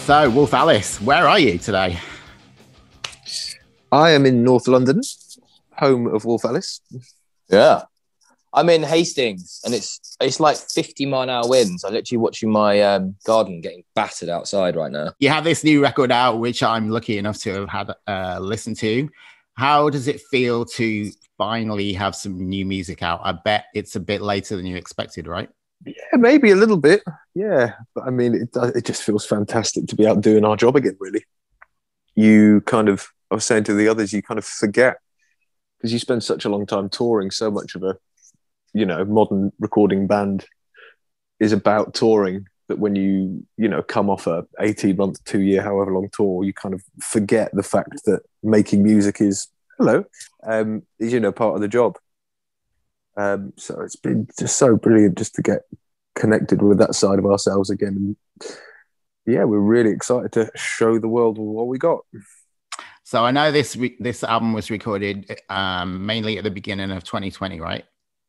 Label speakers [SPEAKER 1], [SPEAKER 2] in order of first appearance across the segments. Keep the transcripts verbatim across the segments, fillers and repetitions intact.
[SPEAKER 1] So, Wolf Alice, where are you today?
[SPEAKER 2] I am in North London, home of Wolf Alice.
[SPEAKER 3] Yeah. I'm in Hastings, and it's it's like fifty mile an hour winds. I'm literally watching my um, garden getting battered outside right now.
[SPEAKER 1] You have this new record out, which I'm lucky enough to have had uh, listened to. How does it feel to finally have some new music out? I bet it's a bit later than you expected, right?
[SPEAKER 2] Yeah, maybe a little bit. Yeah, but I mean, it it just feels fantastic to be out doing our job again. Really, you kind of. I was saying to the others, you kind of forget because you spend such a long time touring. So much of a, you know, modern recording band is about touring that when you, you know, come off a eighteen month, two year, however long tour, you kind of forget the fact that making music is hello, um, is you know part of the job. Um, so it's been just so brilliant just to get connected with that side of ourselves again. And yeah, we're really excited to show the world what we got.
[SPEAKER 1] So I know this re- this album was recorded um, mainly at the beginning of twenty twenty, right?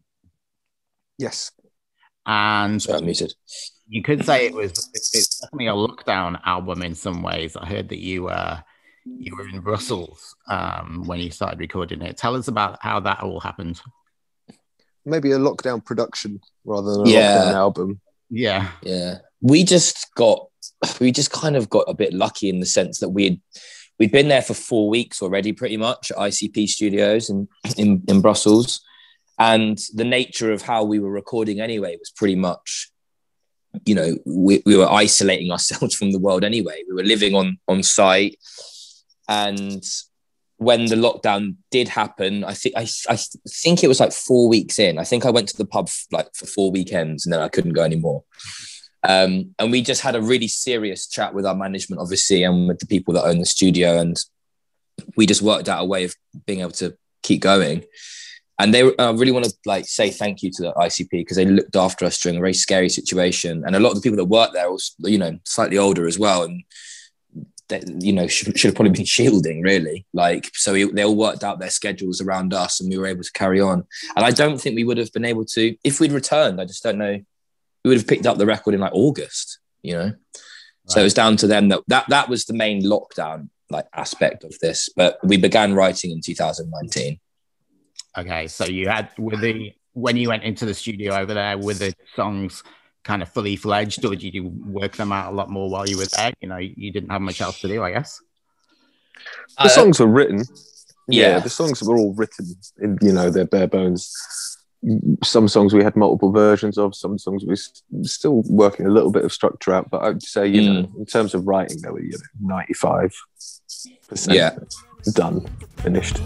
[SPEAKER 2] Yes.
[SPEAKER 1] And
[SPEAKER 3] Sorry, I'm muted.
[SPEAKER 1] You could say it was it's definitely a lockdown album in some ways. I heard that you uh, you were in Brussels um, when you started recording it. Tell us about how that all happened.
[SPEAKER 2] Maybe a lockdown production rather than a
[SPEAKER 3] yeah.
[SPEAKER 2] lockdown album.
[SPEAKER 1] Yeah.
[SPEAKER 3] Yeah. We just got, we just kind of got a bit lucky in the sense that we'd, we'd been there for four weeks already, pretty much, at I C P Studios in, in, in Brussels. And the nature of how we were recording anyway was pretty much, you know, we, we were isolating ourselves from the world anyway. We were living on, on site. And when the lockdown did happen, I think I, I think it was like four weeks in. I think I went to the pub f- like for four weekends and then I couldn't go anymore. Um, and we just had a really serious chat with our management, obviously, and with the people that own the studio. And we just worked out a way of being able to keep going. And they uh, really want to like say thank you to the I C P because they looked after us during a very scary situation. And a lot of the people that worked there was, you know, slightly older as well. And they, you know, should, should have probably been shielding, really. Like, so we, they all worked out their schedules around us and we were able to carry on. And I don't think we would have been able to, if we'd returned, I just don't know, we would have picked up the record in like August, you know? Right. So it was down to them that, that that was the main lockdown like aspect of this. But we began writing in two thousand nineteen.
[SPEAKER 1] Okay, so you had, with the, when you went into the studio over there, were the songs kind of fully fledged, or did you work them out a lot more while you were there? You know, you didn't have much else to do, I guess.
[SPEAKER 2] The uh, songs were written.
[SPEAKER 3] Yeah.
[SPEAKER 2] yeah, the songs were all written in, you know, their bare bones. Some songs we had multiple versions of, some songs we were still working a little bit of structure out, but I'd say, you mm. know, in terms of writing, they were, you know, ninety-five percent
[SPEAKER 3] yeah.
[SPEAKER 2] done, finished.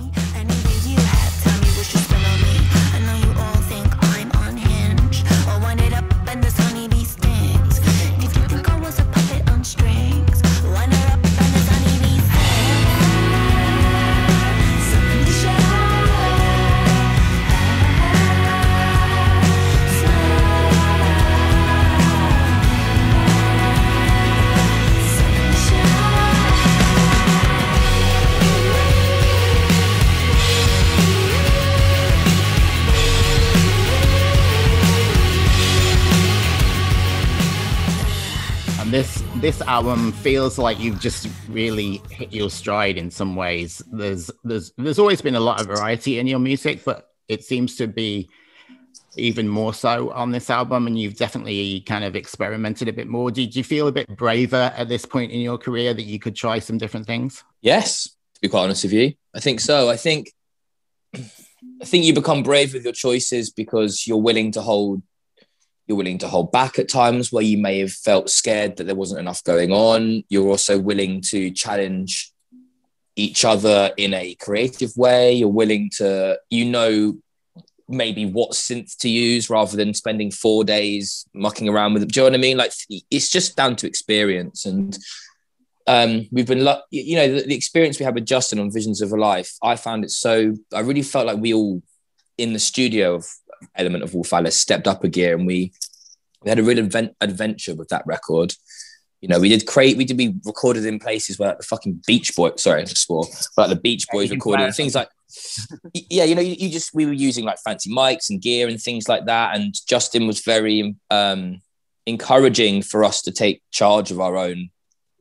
[SPEAKER 1] This this album feels like you've just really hit your stride in some ways. There's there's there's always been a lot of variety in your music, but it seems to be even more so on this album. And you've definitely kind of experimented a bit more. Did you feel a bit braver at this point in your career that you could try some different things?
[SPEAKER 3] Yes, to be quite honest with you, I think so. I think I think you become brave with your choices because you're willing to hold. You're willing to hold back at times where you may have felt scared that there wasn't enough going on. You're also willing to challenge each other in a creative way. You're willing to, you know, maybe what synth to use rather than spending four days mucking around with it. Do you know what I mean? Like, it's just down to experience. And um, we've been, you know, the, the experience we had with Justin on Visions of a Life, I found it so, I really felt like we all in the studio of Element of Wolf Alice stepped up a gear, and we we had a real advent, adventure with that record. You know, we did create, we did be recorded in places where like the fucking Beach Boys, sorry, I just swore, but like the Beach Boys yeah, recorded and things like, yeah, you know, you, you just, we were using like fancy mics and gear and things like that. And Justin was very um, encouraging for us to take charge of our own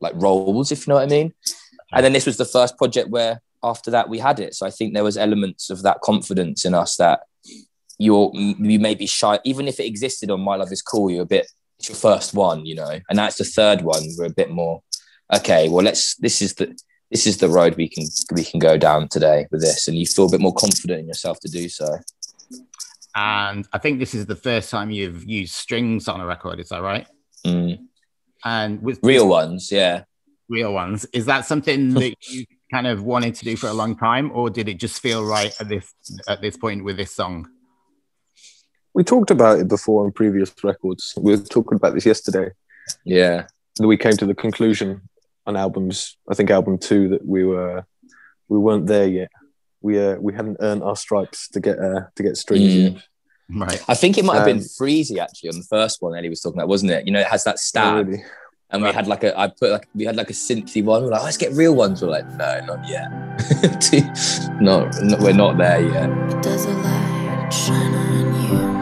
[SPEAKER 3] like roles, if you know what I mean. And then this was the first project where after that we had it. So I think there was elements of that confidence in us that you're you may be shy, even if it existed on My Love Is Cool. You're a bit. It's your first one, you know, and that's the third one. We're a bit more okay. Well, let's. This is the this is the road we can we can go down today with this, and you feel a bit more confident in yourself to do so.
[SPEAKER 1] And I think this is the first time you've used strings on a record. Is that right?
[SPEAKER 3] Mm.
[SPEAKER 1] And with
[SPEAKER 3] real ones, yeah,
[SPEAKER 1] real ones. Is that something that you kind of wanted to do for a long time, or did it just feel right at this at this point with this song?
[SPEAKER 2] We talked about it before on previous records. We were talking about this yesterday.
[SPEAKER 3] Yeah.
[SPEAKER 2] We came to the conclusion on albums, I think album two, that we were we weren't there yet. We uh, we hadn't earned our stripes to get uh, to get strings
[SPEAKER 3] mm.
[SPEAKER 2] yet.
[SPEAKER 1] Right.
[SPEAKER 3] I think it might have been
[SPEAKER 2] Um,
[SPEAKER 3] Freezy actually on the first one Ellie was talking about, wasn't it? You know, it has that stab.
[SPEAKER 2] Oh, really?
[SPEAKER 3] And we had like a I put like we had like a synthy one. We're like, let's get real ones. We're like, no, not yet. no, no, we're not there yet.
[SPEAKER 4] Does a light shine on you?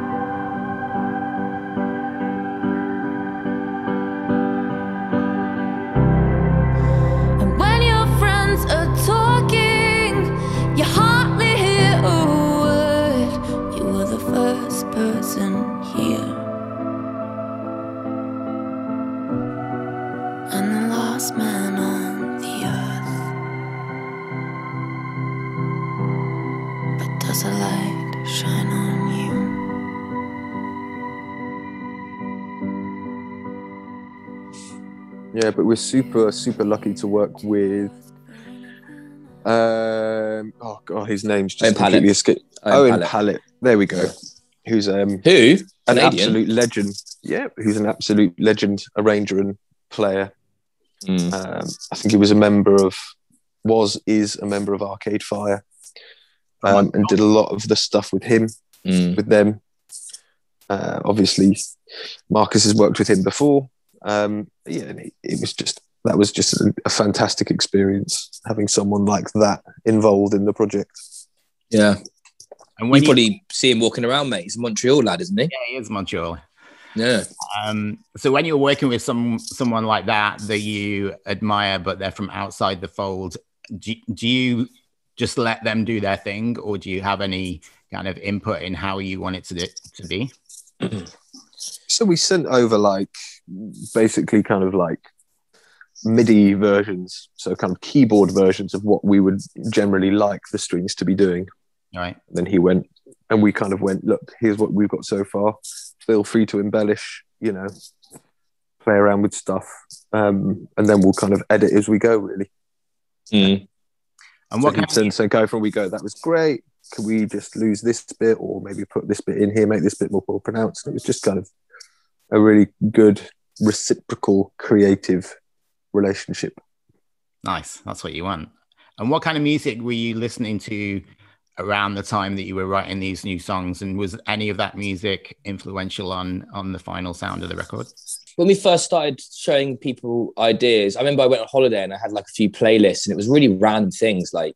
[SPEAKER 2] Yeah, but we're super, super lucky to work with. Um, oh god, his name's just
[SPEAKER 3] Owen
[SPEAKER 2] completely
[SPEAKER 3] Pallett.
[SPEAKER 2] escaped.
[SPEAKER 3] Owen
[SPEAKER 2] Owen
[SPEAKER 3] Pallett.
[SPEAKER 2] Pallett. There we go. Who's um
[SPEAKER 3] Who?
[SPEAKER 2] an
[SPEAKER 3] Canadian?
[SPEAKER 2] absolute legend. Yeah, who's an absolute legend, arranger and player.
[SPEAKER 3] Mm.
[SPEAKER 2] Um, I think he was a member of, was is a member of Arcade Fire, um, and did a lot of the stuff with him,
[SPEAKER 3] Mm.
[SPEAKER 2] with them. Uh, obviously, Marcus has worked with him before. Um, yeah, and it, it was just that was just a, a fantastic experience having someone like that involved in the project.
[SPEAKER 3] Yeah,
[SPEAKER 1] And
[SPEAKER 3] you
[SPEAKER 1] when you,
[SPEAKER 3] probably see him walking around, mate. He's a Montreal lad, isn't he?
[SPEAKER 1] yeah, he is Montreal.
[SPEAKER 3] Yeah.
[SPEAKER 1] Um, so when you're working with some someone like that that you admire, but they're from outside the fold, do, do you just let them do their thing, or do you have any kind of input in how you want it to do, to be?
[SPEAKER 2] So we sent over like basically kind of like MIDI versions, so kind of keyboard versions of what we would generally like the strings to be doing.
[SPEAKER 1] All right.
[SPEAKER 2] Then he went and we kind of went, look, here's what we've got so far. Feel free to embellish, you know, play around with stuff. Um, and then we'll kind of edit as we go, really.
[SPEAKER 3] Mm.
[SPEAKER 1] And
[SPEAKER 2] So
[SPEAKER 1] what
[SPEAKER 2] he'd
[SPEAKER 1] kind of,
[SPEAKER 2] send, so go from we go, that was great. Can we just lose this bit or maybe put this bit in here, make this bit more pronounced? And it was just kind of a really good, reciprocal, creative relationship.
[SPEAKER 1] nice, that's what you want. And what kind of music were you listening to around the time that you were writing these new songs? And was any of that music influential on on the final sound of the record?
[SPEAKER 3] When we first started showing people ideas, I remember I went on holiday and I had like a few playlists, and it was really random things like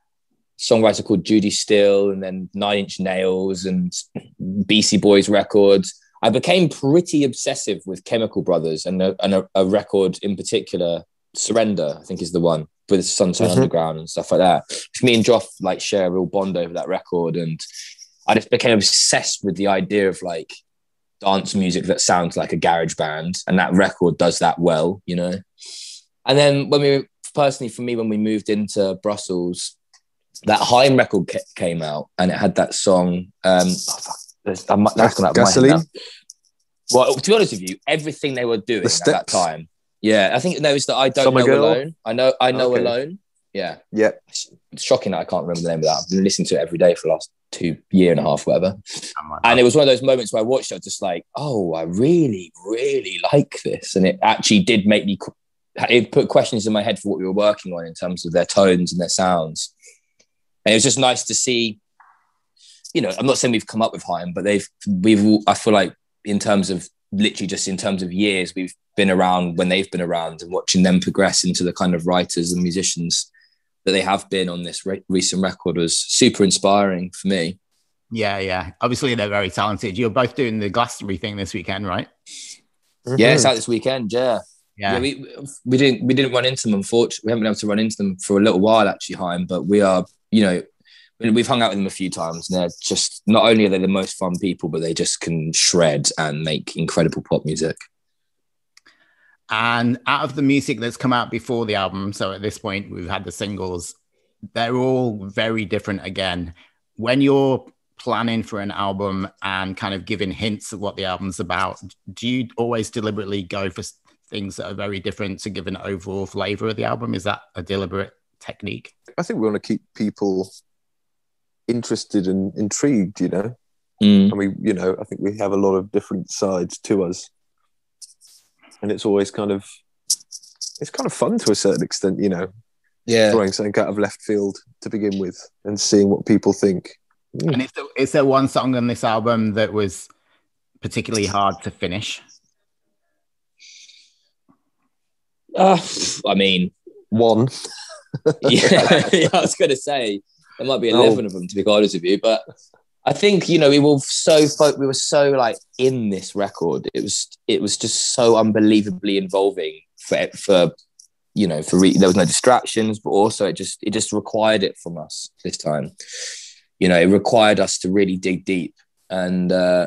[SPEAKER 3] a songwriter called Judy Steele, and then Nine Inch Nails and B C Boys records. I became pretty obsessive with Chemical Brothers and a, and a, a record in particular, Surrender, I think is the one, with Sunshine
[SPEAKER 2] Mm-hmm.
[SPEAKER 3] Underground and stuff like that. Me and Joff like share a real bond over that record, and I just became obsessed with the idea of like dance music that sounds like a garage band, and that record does that well, you know. And then when we, personally for me, when we moved into Brussels, that Haim record ca- came out, and it had that song. Um, oh, fuck, that's gone out of my head
[SPEAKER 2] Gasoline?
[SPEAKER 3] now. Well, to be honest with you, everything they were doing
[SPEAKER 2] The
[SPEAKER 3] at that
[SPEAKER 2] Steps?
[SPEAKER 3] time. Yeah, I think there was the I Don't
[SPEAKER 2] Summer
[SPEAKER 3] Know
[SPEAKER 2] Girl?
[SPEAKER 3] Alone. I know I Know
[SPEAKER 2] Okay.
[SPEAKER 3] Alone. Yeah.
[SPEAKER 2] Yeah.
[SPEAKER 3] It's shocking that I can't remember the name of that. I've been listening to it every day for the last two year and a half, whatever. And it was one of those moments where I watched it, I was just like, oh, I really, really like this. And it actually did make me, it put questions in my head for what we were working on in terms of their tones and their sounds. And it was just nice to see, you know, I'm not saying we've come up with Haim, but they've, we've, I feel like in terms of, literally just in terms of years, we've been around when they've been around, and watching them progress into the kind of writers and musicians that they have been on this re- recent record was super inspiring for me.
[SPEAKER 1] Yeah, yeah. Obviously, they're very talented. You're both doing the Glastonbury thing this weekend, right?
[SPEAKER 2] Mm-hmm.
[SPEAKER 3] Yeah, it's out this weekend. Yeah.
[SPEAKER 1] Yeah.
[SPEAKER 3] yeah, we we didn't we didn't run into them. Unfortunately, we haven't been able to run into them for a little while actually, Haim. But we are, you know, we've hung out with them a few times, and they're just not only are they the most fun people, but they just can shred and make incredible pop music.
[SPEAKER 1] And out of the music that's come out before the album, so at this point we've had the singles, they're all very different again. When you're planning for an album and kind of giving hints of what the album's about, do you always deliberately go for things that are very different to give an overall flavor of the album? Is that a deliberate technique?
[SPEAKER 2] I think we want to keep people interested and intrigued, you know.
[SPEAKER 3] Mm.
[SPEAKER 2] And we, you know, I think we have a lot of different sides to us. And it's always kind of, it's kind of fun to a certain extent, you know,
[SPEAKER 3] Yeah.
[SPEAKER 2] throwing something out of left field to begin with and seeing what people think. Mm.
[SPEAKER 1] And is there, is there one song on this album that was particularly hard to finish?
[SPEAKER 3] Uh, I mean,
[SPEAKER 2] One.
[SPEAKER 3] yeah, yeah, I was going to say there might be eleven
[SPEAKER 2] Oh.
[SPEAKER 3] of them, to be honest with you, but I think, you know, we were so fo- we were so like in this record. It was it was just so unbelievably involving for for you know for re- there was no distractions, but also it just it just required it from us this time. You know, it required us to really dig deep, and uh,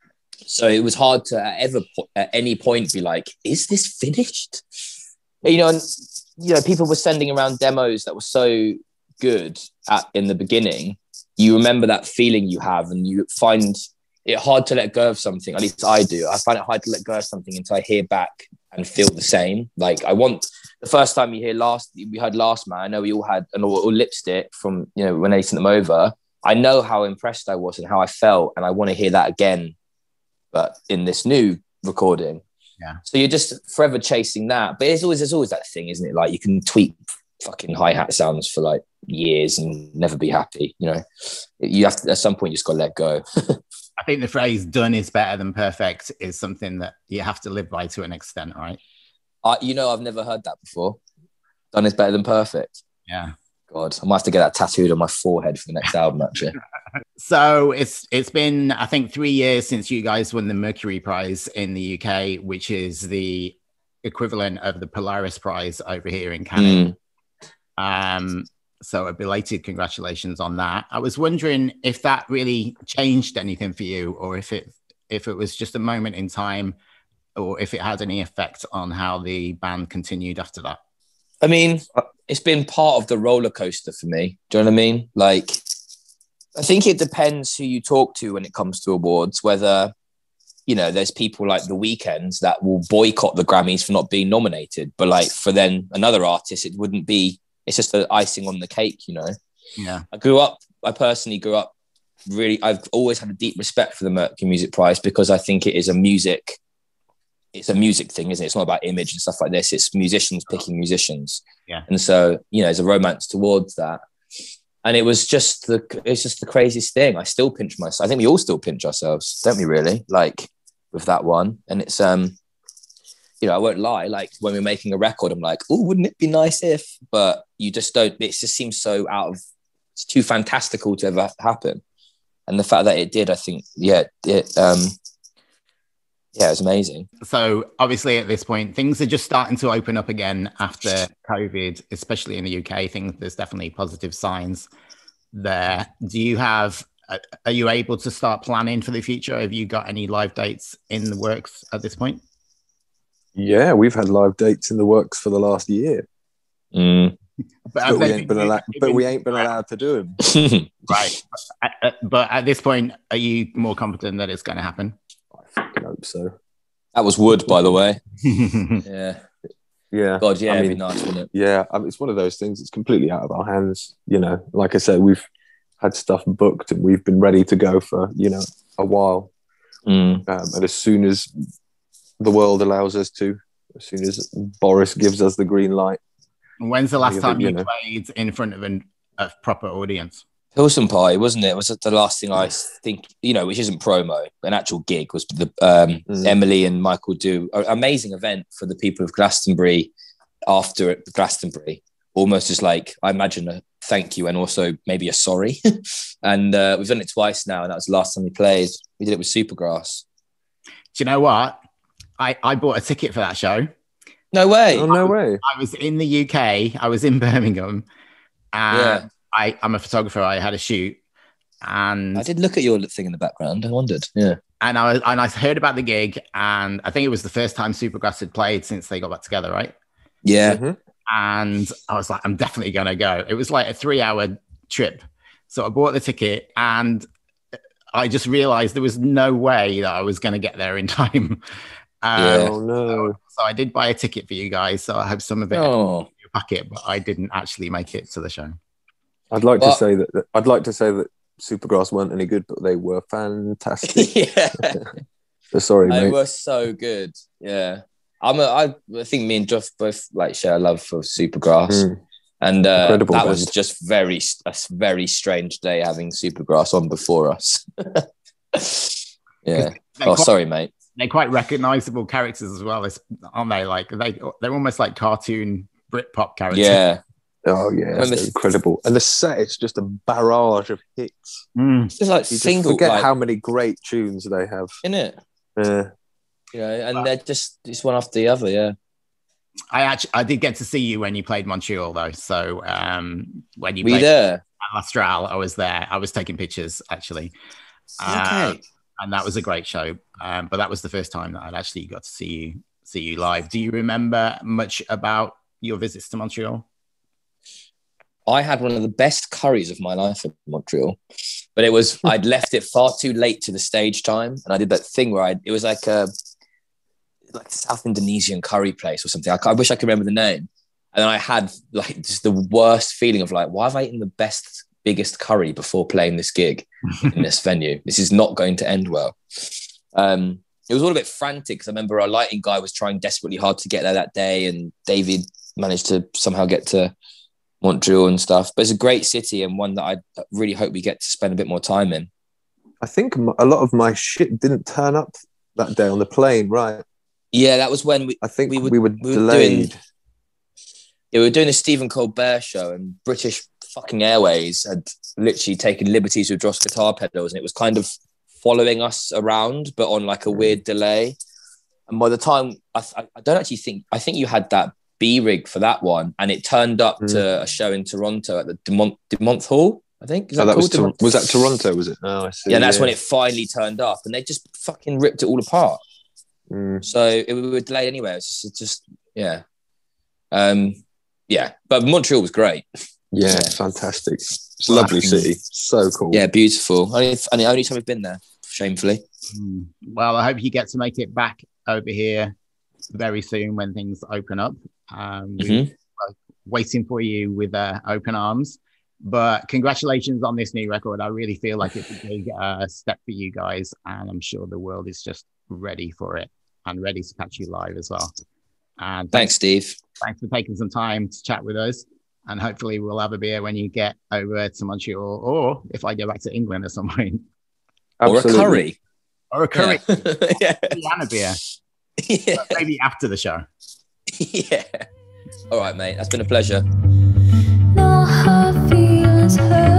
[SPEAKER 3] so it was hard to at ever po- at any point be like, "Is this finished?" You know, and you know, people were sending around demos that were so good at in the beginning. You remember that feeling you have, and you find it hard to let go of something. At least I do. I find it hard to let go of something until I hear back and feel the same. Like I want the first time you hear last, we heard Last Man. I know we all had an all, all lipstick from, you know, when they sent them over. I know how impressed I was and how I felt, and I want to hear that again, but in this new recording.
[SPEAKER 1] Yeah.
[SPEAKER 3] So you're just forever chasing that, but it's always there's always that thing, isn't it? Like you can tweak fucking hi-hat sounds for like years and never be happy, you know. You have to, at some point you just got to let go.
[SPEAKER 1] I think the phrase "done is better than perfect" is something that you have to live by to an extent, right?
[SPEAKER 3] I, you know, I've never heard that before. Done is better than perfect.
[SPEAKER 1] Yeah.
[SPEAKER 3] God, I might have to get that tattooed on my forehead for the next album, actually.
[SPEAKER 1] So it's it's been, I think, three years since you guys won the Mercury Prize in the U K, which is the equivalent of the Polaris Prize over here in Canada. Mm. Um, so a belated congratulations on that. I was wondering if that really changed anything for you, or if it if it was just a moment in time, or if it had any effect on how the band continued after that.
[SPEAKER 3] I mean, it's been part of the roller coaster for me. Do you know what I mean? Like, I think it depends who you talk to when it comes to awards, whether, you know, there's people like The Weeknd that will boycott the Grammys for not being nominated. But like for then another artist, it wouldn't be, it's just the icing on the cake, you know?
[SPEAKER 1] Yeah.
[SPEAKER 3] I grew up, I personally grew up really, I've always had a deep respect for the Mercury Music Prize because I think it is a music it's a music thing, isn't it? It's not about image and stuff like this. It's musicians picking musicians.
[SPEAKER 1] Yeah.
[SPEAKER 3] And so, you know, there's a romance towards that. And it was just the, it's just the craziest thing. I still pinch myself. I think we all still pinch ourselves, don't we really? Like with that one. And it's, um, you know, I won't lie. Like when we're making a record, I'm like, oh, wouldn't it be nice if, but you just don't, it just seems so out of, it's too fantastical to ever happen. And the fact that it did, I think, yeah, it, um, yeah, it was amazing.
[SPEAKER 1] So obviously at this point, things are just starting to open up again after COVID, especially in the U K. Things, there's definitely positive signs there. Do you have, are you able to start planning for the future? Have you got any live dates in the works at this point?
[SPEAKER 2] Yeah, we've had live dates in the works for the last year.
[SPEAKER 3] Mm.
[SPEAKER 1] But,
[SPEAKER 2] but, we ain't been allowed, but we ain't been allowed to do them.
[SPEAKER 1] Right. But at this point, are you more confident that it's going to happen?
[SPEAKER 2] I fucking hope so.
[SPEAKER 3] That was wood, by the way. Yeah.
[SPEAKER 2] Yeah.
[SPEAKER 3] God, yeah,
[SPEAKER 2] I mean,
[SPEAKER 3] it'd be nice, wouldn't it?
[SPEAKER 2] Yeah. I mean, it's one of those things. It's completely out of our hands. You know, like I said, we've had stuff booked and we've been ready to go for, you know, a while.
[SPEAKER 3] Mm.
[SPEAKER 2] Um, and as soon as the world allows us to, as soon as Boris gives us the green light.
[SPEAKER 1] When's the last
[SPEAKER 2] think,
[SPEAKER 1] time you,
[SPEAKER 2] you know,
[SPEAKER 1] played in front of an, a proper audience?
[SPEAKER 3] Pilsen Pie, wasn't it? Was the last thing I think, you know, which isn't promo, an actual gig was the um, mm. Emily and Michael do an amazing event for the people of Glastonbury after Glastonbury. Almost just like, I imagine a thank you and also maybe a sorry. And uh, we've done it twice now, and that was the last time we played. We did it with Supergrass.
[SPEAKER 1] Do you know what? I, I bought a ticket for that show.
[SPEAKER 3] No No way.
[SPEAKER 2] Oh, no way.
[SPEAKER 1] I was in the U K. I was in Birmingham. And
[SPEAKER 3] Yeah.
[SPEAKER 1] I, I'm a photographer. I had a shoot. And
[SPEAKER 3] I did look at your thing in the background. I wondered. Yeah.
[SPEAKER 1] and I was, and I heard about the gig, and I think it was the first time Supergrass had played since they got back together, right?
[SPEAKER 3] Yeah.
[SPEAKER 2] Mm-hmm.
[SPEAKER 1] And I was like, I'm definitely gonna go. It was like a three-hour trip, so I bought the ticket, and I just realized there was no way that I was gonna get there in time. Um,
[SPEAKER 3] Yeah.
[SPEAKER 2] Oh no.
[SPEAKER 1] So I did buy a ticket for you guys. So I have some of it
[SPEAKER 3] Oh.
[SPEAKER 1] in your pocket, but I didn't actually make it to the show.
[SPEAKER 2] I'd like
[SPEAKER 3] Well-
[SPEAKER 2] to say that, that I'd like to say that Supergrass weren't any good, but they were fantastic.
[SPEAKER 3] Yeah.
[SPEAKER 2] So sorry,
[SPEAKER 3] They
[SPEAKER 2] mate.
[SPEAKER 3] were so good. Yeah. I'm a, I, I think me and Joff both like share a love for Supergrass.
[SPEAKER 2] Mm.
[SPEAKER 3] And uh,
[SPEAKER 2] Incredible
[SPEAKER 3] that was
[SPEAKER 2] band.
[SPEAKER 3] just very a very strange day having Supergrass on before us. Yeah.
[SPEAKER 1] They're
[SPEAKER 3] Oh,
[SPEAKER 1] quite,
[SPEAKER 3] sorry, mate.
[SPEAKER 1] they're quite recognizable characters as well, aren't they? Like they, they're almost like cartoon Britpop characters.
[SPEAKER 3] Yeah.
[SPEAKER 2] Oh yeah,
[SPEAKER 3] Remember-
[SPEAKER 2] they're incredible. And the set, it's just a barrage of hits.
[SPEAKER 1] Mm.
[SPEAKER 3] It's just like
[SPEAKER 2] You just
[SPEAKER 3] single,
[SPEAKER 2] forget
[SPEAKER 3] like,
[SPEAKER 2] how many great tunes they have.
[SPEAKER 3] in it.
[SPEAKER 2] Yeah.
[SPEAKER 3] You know, and they're just it's one after the other. Yeah.
[SPEAKER 1] I actually I did get to see you when you played Montreal though. So um, when you
[SPEAKER 3] Were you
[SPEAKER 1] played
[SPEAKER 3] there?
[SPEAKER 1] at Lastral, I was there. I was taking pictures actually. Uh,
[SPEAKER 3] Okay.
[SPEAKER 1] and that was a great show. Um, but that was the first time that I'd actually got to see you see you live. Do you remember much about your visits to Montreal?
[SPEAKER 3] I had one of the best curries of my life in Montreal, but it was I'd left it far too late to the stage time, and I did that thing where I it was like a like South Indonesian curry place or something. I, I wish I could remember the name, and then I had like just the worst feeling of like, why have I eaten the best, biggest curry before playing this gig in this venue? This is not going to end well. Um, it was all a bit frantic because I remember our lighting guy was trying desperately hard to get there that day, and David managed to somehow get to Montreal and stuff. But it's a great city and one that I really hope we get to spend a bit more time in.
[SPEAKER 2] I think m- a lot of my shit didn't turn up that day on the plane, right?
[SPEAKER 3] Yeah, that was when we
[SPEAKER 2] I think
[SPEAKER 3] We
[SPEAKER 2] we
[SPEAKER 3] were-
[SPEAKER 2] were,
[SPEAKER 3] we were
[SPEAKER 2] delayed.
[SPEAKER 3] doing- yeah, we were doing the Stephen Colbert show, and British fucking Airways had literally taken liberties with Joss guitar pedals, and it was kind of following us around, but on like a weird delay. And by the time I, I don't actually think I think you had that B rig for that one, and it turned up
[SPEAKER 2] Mm.
[SPEAKER 3] to a show in Toronto at the Demont Demont Hall, I think. Is
[SPEAKER 2] Oh,
[SPEAKER 3] that
[SPEAKER 2] that was,
[SPEAKER 3] called?
[SPEAKER 2] to, was that Toronto, was it? Oh, I see.
[SPEAKER 3] Yeah, and that's when it finally turned up, and they just fucking ripped it all apart.
[SPEAKER 2] Mm.
[SPEAKER 3] So it, we were delayed anyway. It's just, it's just yeah, um, yeah. But Montreal was great.
[SPEAKER 2] Yeah,
[SPEAKER 3] Yeah.
[SPEAKER 2] fantastic. It's a lovely city. So cool.
[SPEAKER 3] Yeah, beautiful. Only, and the only time we've been there, shamefully.
[SPEAKER 1] Hmm. Well, I hope you get to make it back over here very soon when things open up. Um, we're
[SPEAKER 3] Mhm.
[SPEAKER 1] waiting for you with uh, open arms. But congratulations on this new record. I really feel like it's a big uh, step for you guys, and I'm sure the world is just ready for it and ready to catch you live as well. And
[SPEAKER 3] Thanks, Steve.
[SPEAKER 1] thanks for taking some time to chat with us. And hopefully we'll have a beer when you get over to Montreal, or if I go back to England at some point,
[SPEAKER 2] Absolutely.
[SPEAKER 3] Or a curry.
[SPEAKER 1] or a curry
[SPEAKER 3] Yeah.
[SPEAKER 1] and a beer,
[SPEAKER 3] Yeah.
[SPEAKER 1] but maybe after the show.
[SPEAKER 3] Yeah. All right, mate. That's been a pleasure.
[SPEAKER 4] No hard feelings hurt.